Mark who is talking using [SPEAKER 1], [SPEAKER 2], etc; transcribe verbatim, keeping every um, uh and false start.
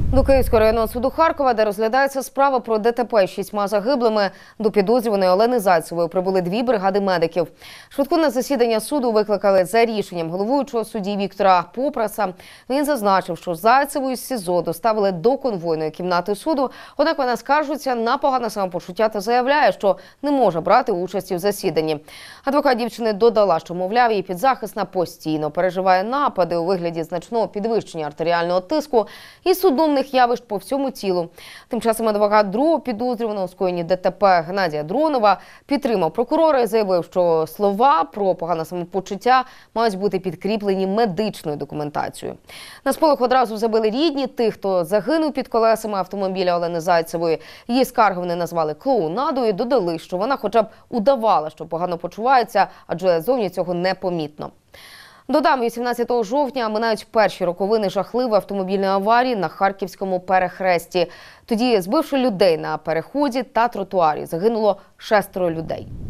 [SPEAKER 1] До Київського районного суду Харкова, де розглядається справа про ДТП з шістьма загиблими, до підозрюваної Олени Зайцевої прибули дві бригади медиків. Швидку на засідання суду викликали за рішенням головуючого судді Віктора Попраса. Він зазначив, що Зайцеву із СІЗО доставили до конвойної кімнати суду, однак вона скаржиться на погане самопочуття та заявляє, що не може брати участі в засіданні. Адвокат дівчини додала, що, мовляв, її підзахисна постійно переживає напади у вигляді значного підвищення артеріального тиску і судомних явищ по всьому тілу. Тим часом адвокат другого підозрюваного у скоєнні ДТП Геннадія Дронова підтримав прокурора і заявив, що слова про погане самопочуття мають бути підкріплені медичною документацією. На сполох одразу забили рідні тих, хто загинув під колесами автомобіля Олени Зайцевої. Її скарги вони назвали клоунадою і додали, що вона хоча б удавала, що погано почувається, адже зовні цього непомітно. Додам, вісімнадцятого жовтня минають перші роковини жахливої автомобільної аварії на Харківському перехресті. Тоді, збивши людей на переході та тротуарі, загинуло шестеро людей.